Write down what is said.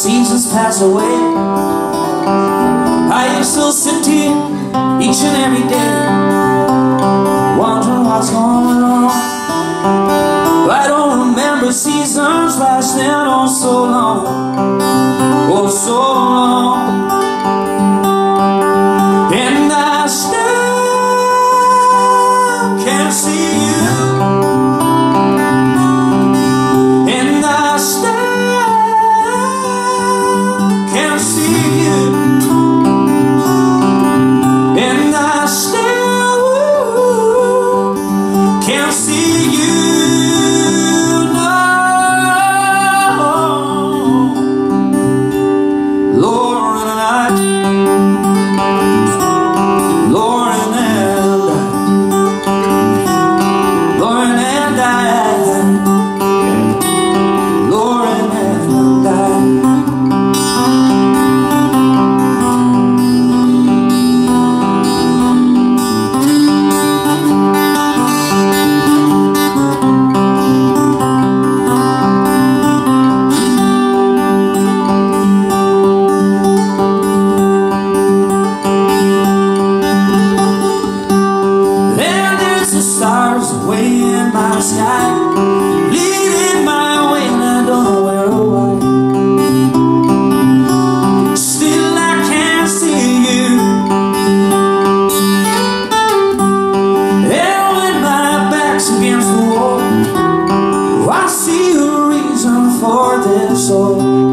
seasons pass away, I am still sitting each and every day, wondering what's going on. I don't remember seasons lasting oh so long, oh so long. And I still can't see you, and I still can't see you, and I still can't see you. Way in my sky, leading my way, and I don't know where or why. Still I can't see you, and when my back's against the wall, I see a reason for this all.